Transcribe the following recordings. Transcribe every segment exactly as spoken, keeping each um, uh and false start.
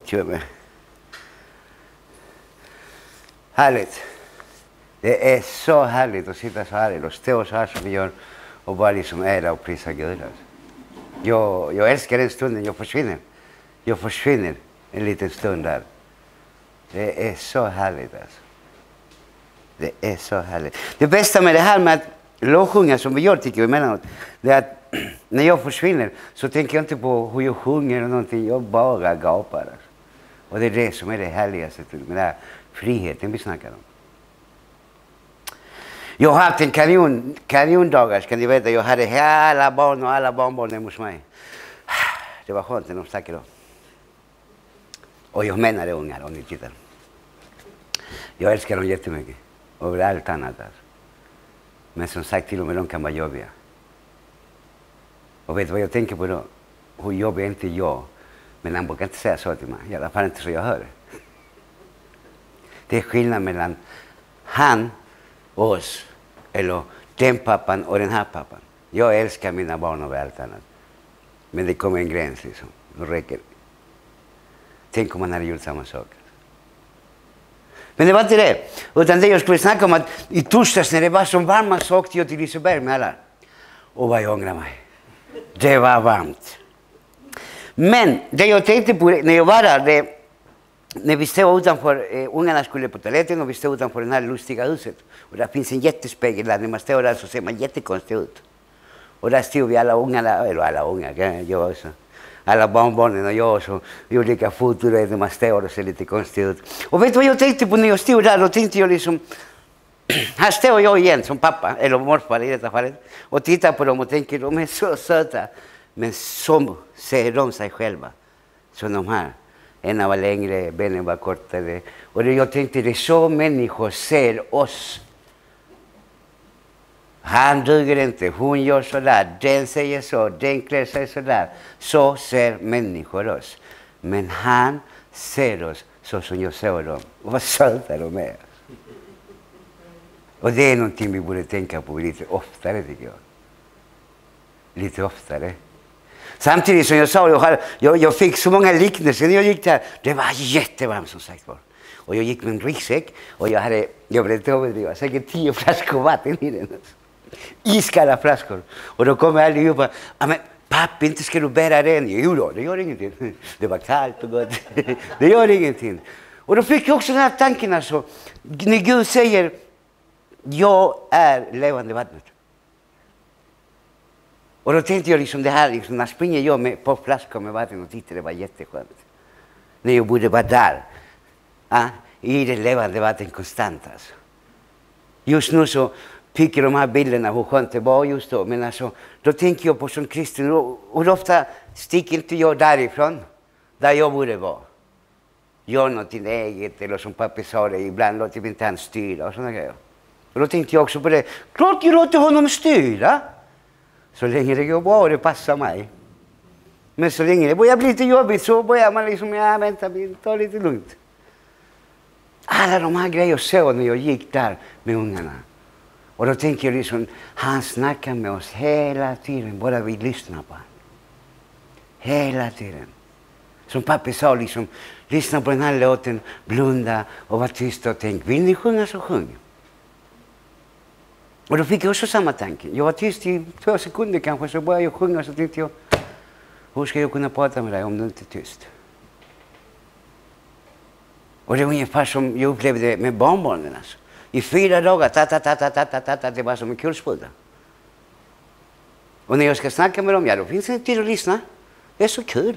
Kör med. Härligt. Det är så härligt att sitta så här och stå så här som vi gör och bara liksom ära och prisa Gud. Alltså. Jag, jag älskar den stunden jag försvinner. Jag försvinner en liten stund där. Det är så härligt alltså. Det är så härligt. Det bästa med det här med att lovsjunga som vi gör tycker jag emellanåt, det är att när jag försvinner så tänker jag inte på hur jag sjunger och någonting. Jag bara gapar. Alltså. Och det är det som är det härligaste med den här friheten vi snackar om. Jag har haft en kanon, kanondagar, ska ni veta. Jag hade hela barn och alla barnbarn hemma hos mig. Det var skönt när de stack då. Och jag menar det ungar, om ni tittar. Jag älskar dem jättemycket. Och allt annat. Alltså. Men som sagt, till och med de kan vara jobbiga. Och vet du vad jag tänker på då? Hur jobbar inte jag? Men han brukar inte säga så till mig. I alla fall inte så jag hör det. Det är skillnad mellan han och oss. Eller den pappan och den här pappan. Jag älskar mina barn och allt annat. Men det kommer en gräns liksom. Då räcker det. Tänk om man hade gjort samma sak. Men det var inte det. Utan det jag skulle snacka om att i torsdags när det var som varmast så åkte jag till Liseberg med alla. Och vad jag ångrar mig. Det var varmt. Men det jag tänkte på när jag var där, det, när vi stod utanför, eh, ungarna skulle på toaletten och vi stod utanför det här lustiga huset. Och där finns en jättespegel där, när man står där så ser man jättekonstigt ut. Och där stod vi alla ungarna, eller alla unga, jag också. Alla barnbarnen och jag så vi olika foton när man står och ser lite konstigt ut. Och vet du vad jag tänkte på när jag stod där? Då tänkte jag liksom, här står jag igen som pappa, eller morfar i detta fallet. Och tittar på dem och tänker, de är så söta. Men som ser de sig själva. Som de här. Ena var längre, benen var kortare. Och det, jag tänkte, det är så människor ser oss. Han duger inte, hon gör så där, den säger så, den klär sig så där. Så ser människor oss. Men han ser oss så som jag såg dem. Och vad söta de är. Och det är någonting vi borde tänka på lite oftare tycker jag. Lite oftare. Samtidigt som jag sa, jag, hade, jag, jag fick så många liknelser när jag gick där. Det var jättevarmt som sagt var. Och jag gick med en ryggsäck och jag hade, jag blev inte överdriva, säkert tio flaskor vatten i den. Iskalla flaskor. Och då kom allihopa, ja men pappa, inte ska du bära den? Jo då, det gör ingenting. Det var kallt och gott. Det gör ingenting. Och då fick jag också den här tanken alltså, när Gud säger, jag är levande vattnet. Och då tänkte jag liksom det här, liksom, när springer jag med, på flaskor med vatten och tittar, det var jätteskönt. När jag borde vara där. Ja, i det levande vatten konstant alltså. Just nu så fick de här bilderna hur skönt det var just då. Men alltså, då tänker jag på som kristen. Och, och ofta sticker inte jag därifrån. Där jag borde vara. Gör någonting eget. Eller som pappa sa det. Ibland låter vi inte han styra och sådana grejer. Och då tänkte jag också på det. Klart jag låter honom styra. Så länge det går bra och det passar mig. Men så länge det börjar bli lite jobbigt så börjar man liksom. Ja, vänta, ta lite lugnt. Alla de här grejer så när jag gick där med ungarna. Och då tänker jag liksom, han snackar med oss hela tiden, bara vi lyssnar på honom. Hela tiden. Som pappa sa liksom, lyssna på den här låten, blunda och var tyst och tänk, vill ni sjunga så sjung. Och då fick jag också samma tanke. Jag var tyst i två sekunder kanske, så började jag sjunga och så tänkte jag, hur ska jag kunna prata med dig om du inte är tyst? Och det var ungefär som jag upplevde med barnbarnen alltså. I fyra dagar, ta ta ta ta ta ta ta ta, det var som en kulspruta. Och när jag ska snacka med dem, ja då finns det inte tid att lyssna. Det är så kul.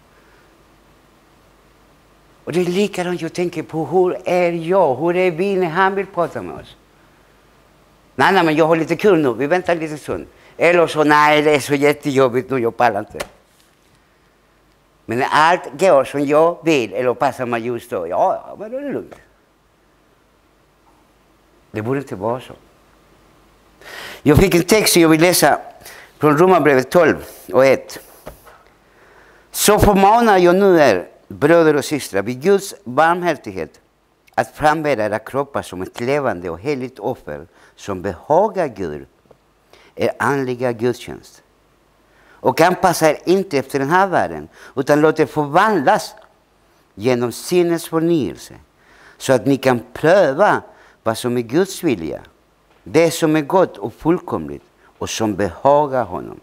Och det är likadant jag tänker på, hur är jag, hur är vi när han vill prata med oss? Nej, nej, men jag har lite kul nu, vi väntar lite stund. Eller så, nej det är så jättejobbigt nu, jag pallar inte. Men när allt går som jag vill, eller passar mig just då, ja, ja men då är det lugnt. Det borde inte vara så. Jag fick en text som jag vill läsa från Romarbrevet tolv och ett. Så förmanar jag nu er, bröder och systrar, vid Guds barmhärtighet, att frambära era kroppar som ett levande och heligt offer som behagar Gud, er andliga gudstjänst. Och anpassa er inte efter den här världen, utan låt er förvandlas genom sinnets förnyelse, så att ni kan pröva vad som är Guds vilja, det som är gott och fullkomligt och som behagar honom.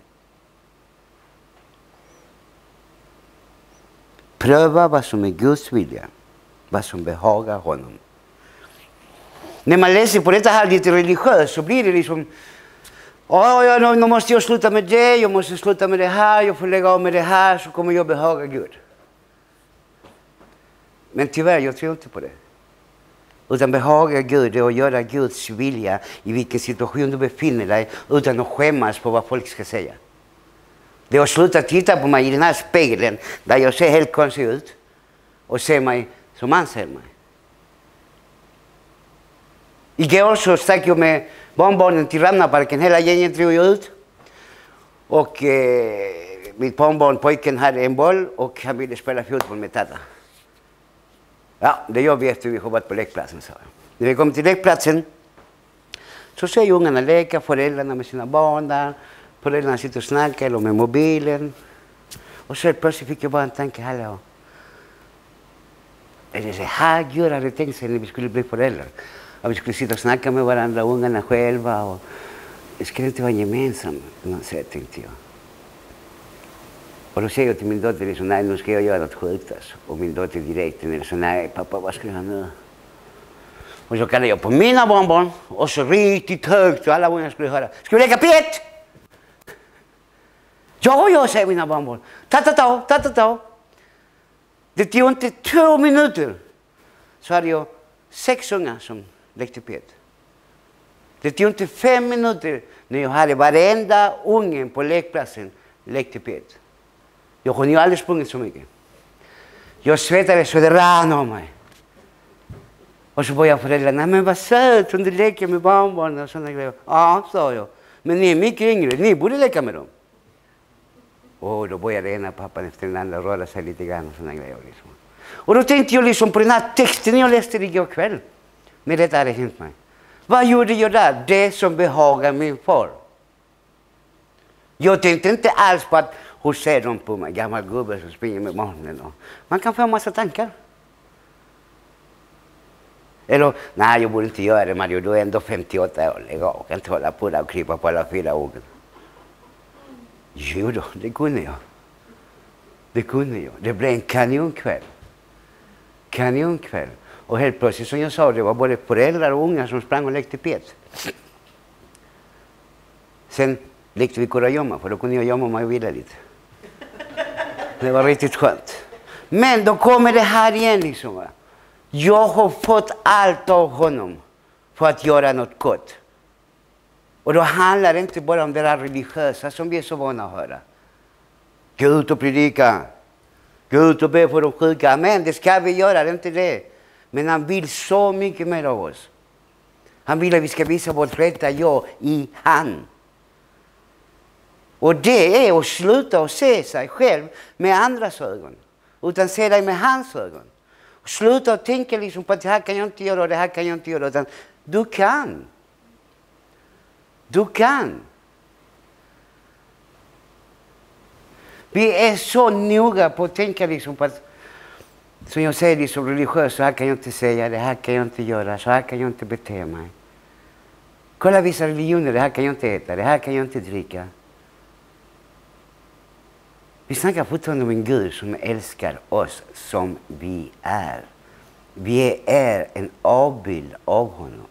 Pröva vad som är Guds vilja, vad som behagar honom. När man läser på detta här lite religiöst så blir det liksom, ja, ja, nu måste jag sluta med det, jag måste sluta med det här, jag får lägga av med det här, så kommer jag behaga Gud. Men tyvärr, jag tror inte på det. Utan behaga Gud är att göra Guds vilja i vilken situation du befinner dig utan att skämmas på vad folk ska säga. Det är att sluta titta på mig i den här spegeln där jag ser helt konstig ut och se mig som man ser mig. Igår så stack jag med barnbarnen till Ramnaparken, hela gänget drog jag ut. Och eh, mitt barnbarn, pojken, hade en boll och han ville spela fotboll med tata. Ja, det gör vi efter vi har varit på lekplatsen, sa jag. När vi kom till lekplatsen så ser ungarna leka, föräldrarna med sina barn där. Föräldrarna sitter och snackar eller med mobilen. Och så plötsligt fick jag bara en tanke, hallå. Är det så här Gud hade tänkt sig när vi skulle bli föräldrar? Att vi skulle sitta och snacka med varandra, ungarna själva. Och det skulle inte vara gemensamt på något sätt, tänkte jag. Och då säger jag till min dotter, liksom, nej, nu ska jag göra något sjukt. Alltså. Och min dotter direkt är så, nej pappa, vad ska jag nu? Och så kallar jag på mina barnbarn. Och så riktigt högt så alla ungar skulle höra. Ska vi lägga pet? Ja, jag säger mina barnbarn. Ta-ta-ta, ta-ta-ta. Det tog inte två minuter så hade jag sex ungar som lekte pet. Det tog inte fem minuter när jag hade varenda ungen på lekplatsen lekte pet. Jag kunde ju aldrig sprungit så mycket. Jag svettades så det rann om mig. Och så började föräldrarna, nej men vad söt om du leker med barnbarn och sådana grejer. Ja, sa jag. Men ni är mycket yngre, ni borde leka med dem. Och då började ena pappan efter den andra röra sig lite grann och sådana grejer. Liksom. Och då tänkte jag liksom på den här texten jag läste igår kväll. När detta hade hänt mig. Vad gjorde jag där? Det som behagar min far. Jag tänkte inte alls på att hur ser de på mig? Gammal gubbe som springer med barnen. Man kan få en massa tankar. Eller, nej jag borde inte göra det Mario. Du är ändå femtioåtta år. Jag kan inte hålla på där och krypa på alla fyra orden. Jo då, det kunde jag. Det kunde jag. Det blev en kanonkväll. Kanonkväll. Och helt plötsligt som jag sa, det var både föräldrar och unga som sprang och lekte pet. Sen lekte vi kurragömma, för då kunde jag gömma mig och vila lite. Det var riktigt skönt. Men då kommer det här igen liksom. Va? Jag har fått allt av honom för att göra något gott. Och då handlar det inte bara om det där religiösa som vi är så vana att höra. Gå ut och predika. Gå ut och be för de sjuka. Men det ska vi göra, det är inte det. Men han vill så mycket mer av oss. Han vill att vi ska visa vårt rätta jag i han. Och det är att sluta och se sig själv med andras ögon. Utan se dig med hans ögon. Och sluta och tänka liksom på att det här kan jag inte göra och det här kan jag inte göra. Utan du kan. Du kan. Vi är så noga på att tänka liksom på att, som jag säger liksom religiöst, så här kan jag inte säga, det här kan jag inte göra, så här kan jag inte bete mig. Kolla vissa religioner, det här kan jag inte äta, det här kan jag inte dricka. Vi snackar fortfarande om en Gud som älskar oss som vi är. Vi är en avbild av honom.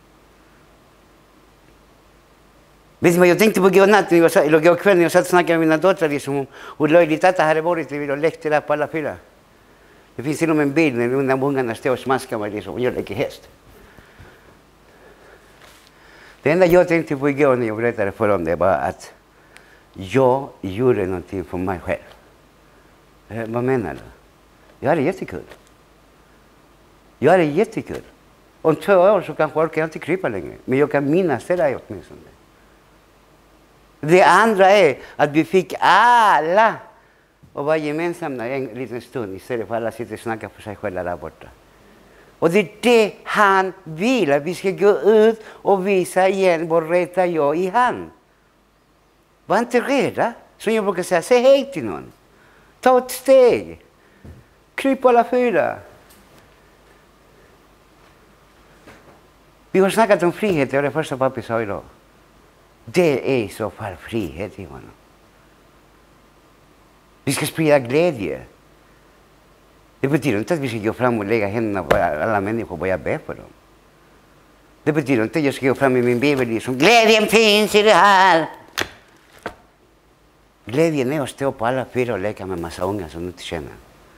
Vet ni vad jag tänkte på igår natt, eller igår kväll när jag satt och snackade med mina döttrar liksom, om hur löjligt detta hade varit när vi lekte där på alla fyra. Det finns till och med en bild när ungarna står och smaskar mig liksom, och jag leker häst. Det enda jag tänkte på igår när jag berättade för dem det var att jag gjorde någonting för mig själv. Eh, vad menar du? Jag hade jättekul. Jag hade jättekul. Om två år så kanske orkar jag inte krypa längre. Men jag kan minnas det där åtminstone. Det andra är att vi fick alla och vara gemensamma en liten stund istället för att alla sitter och snackar för sig själva där borta. Och det är det han vill, att vi ska gå ut och visa igen vår rätta jag i han. Var inte rädda, som jag brukar säga, säg hej till någon. Ta ett steg. Kryp på alla fyra. Vi har snackat om frihet, det var det första pappa sa idag. Det är i så fall frihet i honom. Vi ska sprida glädje. Det betyder inte att vi ska gå fram och lägga händerna på alla människor och börja be för dem. Det betyder inte att jag ska gå fram i min bibel som glädjen finns i det här. Glädjen är att stå på alla fyra och leka med massa unga som du inte känner.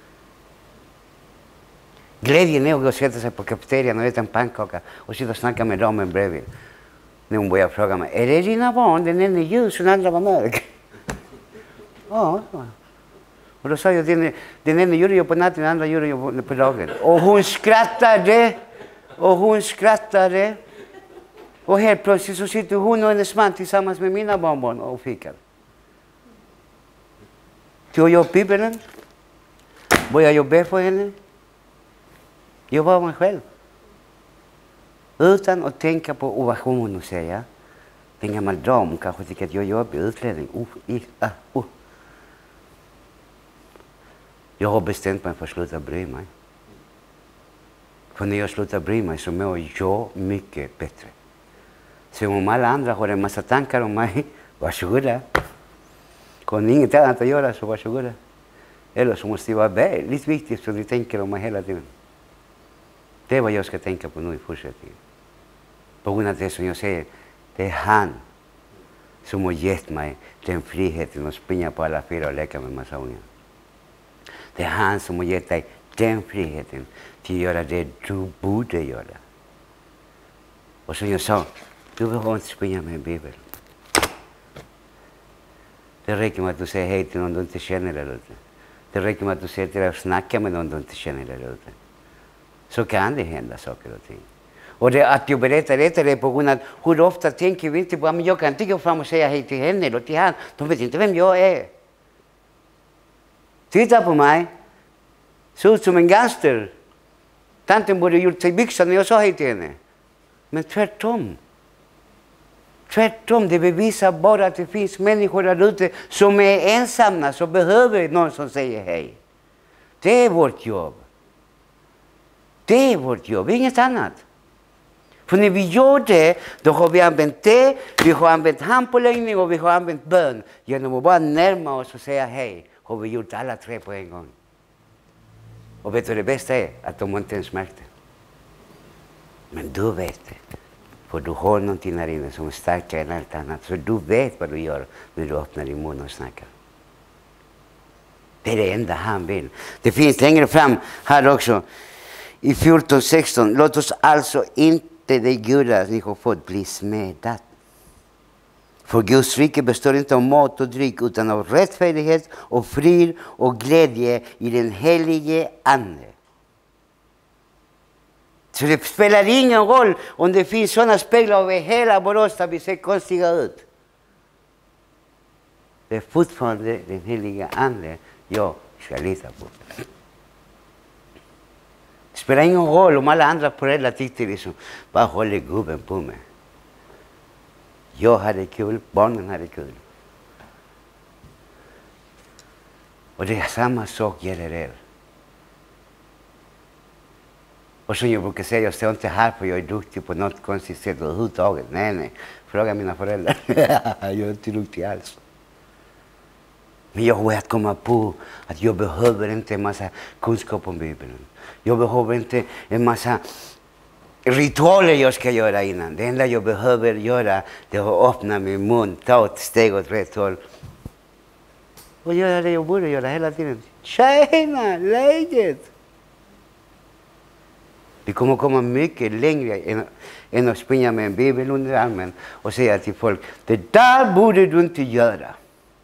Glädjen är att gå och sätta sig på kafeterian och äta en pannkaka och sitta och snacka med damen bredvid. När hon börjar fråga mig, är det dina barn? Den ena är ljus och den andra var mörk. Ja, ja. Och då sa jag, den, den ena gjorde jag på natten, den andra gjorde jag på, på dagen. Och hon skrattade. Och hon skrattade. Och helt plötsligt så sitter hon och hennes man tillsammans med mina barnbarn och fikar. Tog jag upp Bibeln. Började jag be för henne. Jag var mig själv. Utan att tänka på oh, vad hon att säga. En gammal dam kanske tycker att jag jobbar i utklädning. Oh, i, ah, oh. Jag har bestämt mig för att sluta bry mig. För när jag slutar bry mig så mår jag mycket bättre. Så om alla andra har en massa tankar om mig, varsågoda. Kan ni inget annat att göra så varsågoda. Eller så måste det vara väldigt viktigt så ni tänker om mig hela tiden. Det är vad jag ska tänka på nu i fortsättningen. På grund av det som jag säger, det är han som har gett mig den friheten att springa på alla fyra och leka med massa unga. Det är han som har gett dig den friheten till att göra det du borde göra. Och som jag sa, du behöver inte springa med en bibel. Det räcker med att du säger hej till någon du inte känner där ute. Det räcker med att du säger till dig och snackar med någon du inte känner där ute. Så kan det hända saker och ting. Och det, att jag berättar detta är på grund av hur ofta tänker vi inte på men jag kan inte gå fram och säga hej till henne eller till han. De vet inte vem jag är. Titta på mig. Ser ut som en gangster. Tanten borde gjort sig byxan när jag sa hej till henne. Men tvärtom. Tvärtom, det bevisar bara att det finns människor där ute som är ensamma, som behöver någon som säger hej. Det är vårt jobb. Det är vårt jobb, inget annat. För när vi gör det, då har vi använt det, vi har använt handpåläggning och vi har använt bön. Genom att bara närma oss och säga hej, har vi gjort alla tre på en gång. Och vet du det bästa är? Att de inte ens märkte. Men du vet det. För du har någonting här inne som är starkare än allt annat. Så du vet vad du gör när du öppnar din mun och snackar. Det är det enda han vill. Det finns längre fram här också. I fjorton sexton. Låt oss alltså inte det gudar ni har fått bli smedat. För Guds rike består inte av mat och dryck utan av rättfärdighet och frid och glädje i den helige ande. Så det spelar ingen roll om det finns sådana speglar över hela Borås där vi ser konstiga ut. Det är fortfarande den heliga ande jag ska lita på. Det spelar ingen roll om alla andra föräldrar tyckte liksom, vad håller gubben på med? Jag hade kul, barnen hade kul. Och det är samma sak gäller er. Och som jag brukar säga, jag står inte här för jag är duktig på något konstigt sätt överhuvudtaget. Nej, nej. Fråga mina föräldrar. Jag är inte duktig alls. Men jag har börjat komma på att jag behöver inte en massa kunskap om Bibeln. Jag behöver inte en massa ritualer jag ska göra innan. Det enda jag behöver göra det är att öppna min mun, ta ett steg åt rätt håll. Och göra det jag borde göra hela tiden. Tjena, läget! Vi kommer komma mycket längre än, än att springa med en bibel under armen och säga till folk, det där borde du inte göra.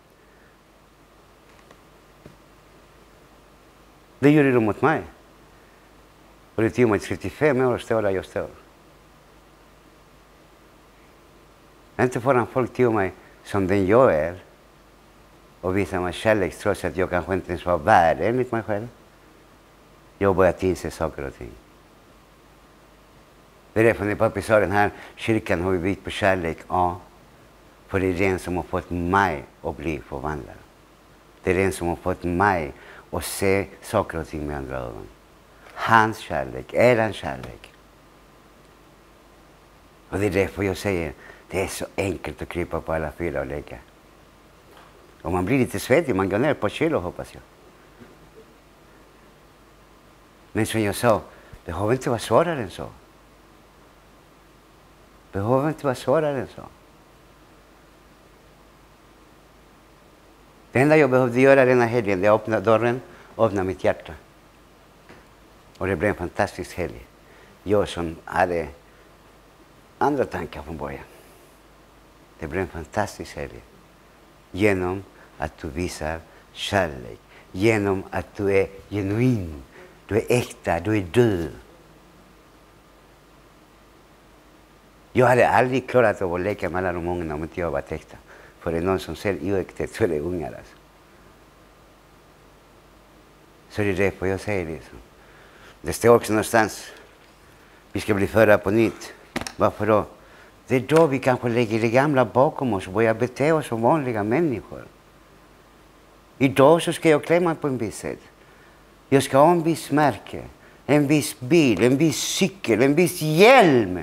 Det gjorde de mot mig. Och det tog mig trettiofem år att stå där jag står. Inte förrän folk tog mig som den jag är och visade mig kärlek trots att jag kanske inte ens var värd enligt mig själv. Jag började inse saker och ting. Det är därför när pappa sa den här kyrkan har vi byggt på kärlek. Ja, för det är den som har fått mig att bli förvandlad. Det är den som har fått mig och se saker och ting med andra ögon. Hans kärlek, er kärlek. Och det är därför jag säger, det är så enkelt att krypa på alla fyra och leka. Och man blir lite svettig, man går ner på kilo hoppas jag. Men som jag sa, det behöver inte vara svårare än så. Det behöver inte vara svårare än så. Det enda jag behövde göra denna helgen, det är att öppna dörren och öppna mitt hjärta. Och det blev en fantastisk helg. Jag som hade andra tankar från början. Det blev en fantastisk helg. Genom att du visar kärlek. Genom att du är genuin. Du är äkta, du är du. Jag hade aldrig klarat av att leka med alla de ungarna om inte jag var äkta. För det är någon som ser oäktet så är det ungar alltså. Så det är därför jag säger det. Det står också någonstans. Vi ska bli födda på nytt. Varför då? Det är då vi kanske lägger det gamla bakom oss och börjar bete oss som vanliga människor. Idag så ska jag klämma på en viss sätt. Jag ska ha en viss märke. En viss bil, en viss cykel, en viss hjälm.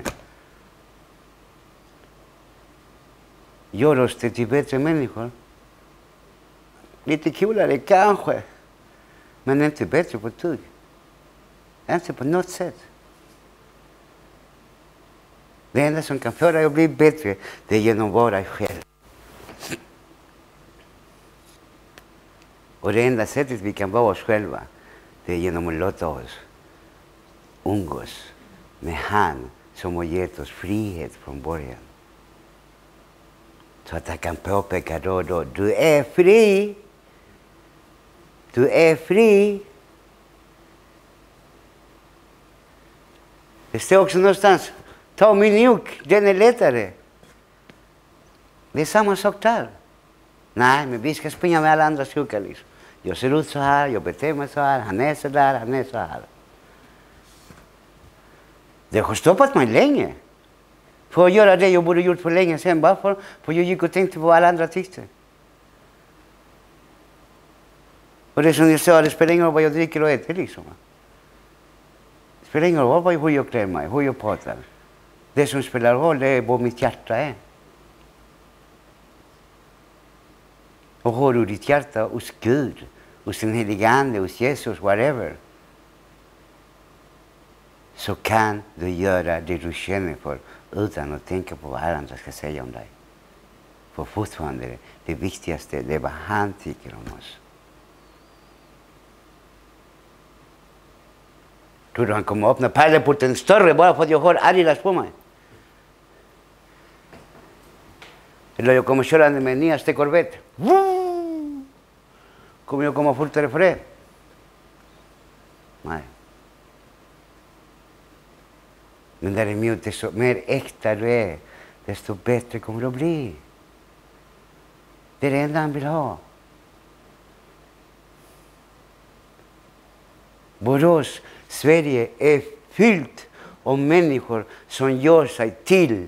Gör oss till bättre människor. Lite coolare kanske. Men inte bättre på tugg. Inte på något sätt. Det enda som kan föra dig att bli bättre, det är genom att vara dig själv. Och det enda sättet vi kan vara oss själva, det är genom att låta oss umgås med han som har gett oss frihet från början. Så att han kan påpeka då och då, du är fri. Du är fri. Det står också någonstans, ta min mjuk, den är lättare. Det är samma sak där. Nej, men vi ska springa med alla andra skuggar liksom. Jag ser ut så här, jag beter mig så här, han är så där, han är så här. Det har stoppat mig länge. För att göra det jag borde gjort för länge sedan. Bara för, för jag gick och tänkte på vad alla andra tyckte. Och det som jag sa, det spelar ingen roll vad jag dricker och äter liksom. Det spelar ingen roll vad, hur jag klär mig, hur jag pratar. Det som spelar roll det är vad mitt hjärta är. Och har du ditt hjärta hos Gud, hos den helige Ande, hos Jesus, whatever. Så kan du göra det du känner för utan att tänka på vad andra ska säga om dig. För fortfarande det viktigaste, det är vad han tycker om oss. Tror du han kommer att öppna pärleporten större bara för att jag har Adidas på mig? Eller jag kommer köra med en nyaste Corvette. Kommer jag komma fortare för det? Nej. Men däremot, desto mer äkta du är, desto bättre kommer du att bli. Det är det enda han vill ha. Borås, Sverige är fyllt av människor som gör sig till.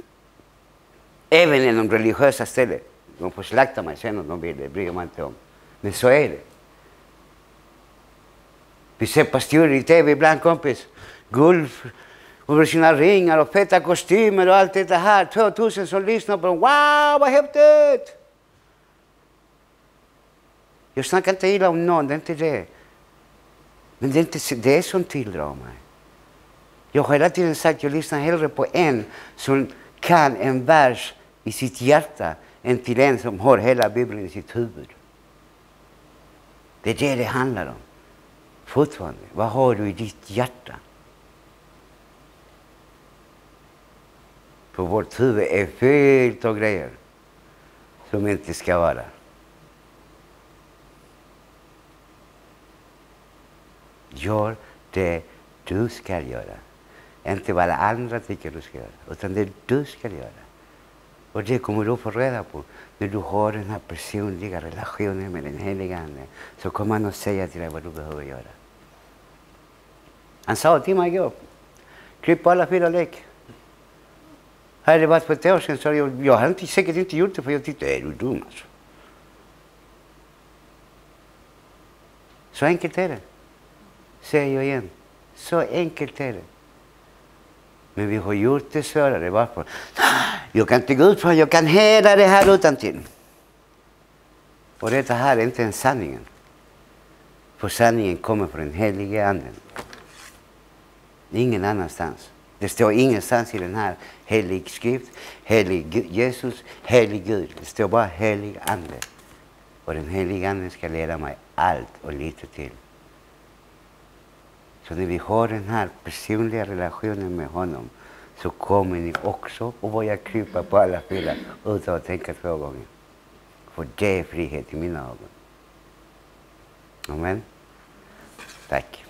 Även inom religiösa ställen. De får slakta mig sen om de vill, det bryr man inte om. Men så är det. Vi ser pastorer i tv ibland, kompis. Gulf över sina ringar och feta kostymer och allt det här. tvåtusen som lyssnar på dem. Wow, vad häftigt! Jag snackar inte illa om någon, det är inte det. Men det är inte det som tilldrar mig. Jag har hela tiden sagt att jag lyssnar hellre på en som kan en vers i sitt hjärta än till en som har hela Bibeln i sitt huvud. Det är det det handlar om. Fortfarande, vad har du i ditt hjärta? För vårt huvud är fyllt av grejer som inte ska vara. Gör det du ska göra. Inte vad andra tycker du ska göra. Utan det du ska göra. Och det kommer du få reda på. När du har den här personliga relationen med den heliga Ande. Så kommer han att säga till dig vad du behöver göra. Han sa till mig igår. Kryp på alla fyra lek. Hade det varit för ett år sedan så jag, jag hade inte, säkert inte gjort det. För jag tyckte, är du dum alltså. Så enkelt är det. Säger jag igen. Så enkelt är det. Men vi har gjort det svårare. Varför? Jag kan inte gå ut för jag kan hela det här utan till. Och det här är inte en sanningen. För sanningen kommer från den helige anden. Ingen annanstans. Det står ingenstans i den här helig skrift. Helig Jesus, helig Gud. Det står bara helig ande. Och den heliga anden ska leda mig allt och lite till. Så när vi har den här personliga relationen med honom så kommer ni också att börja krypa på alla fyra utan att tänka två gånger. För det är frihet i mina ögon. Amen. Tack.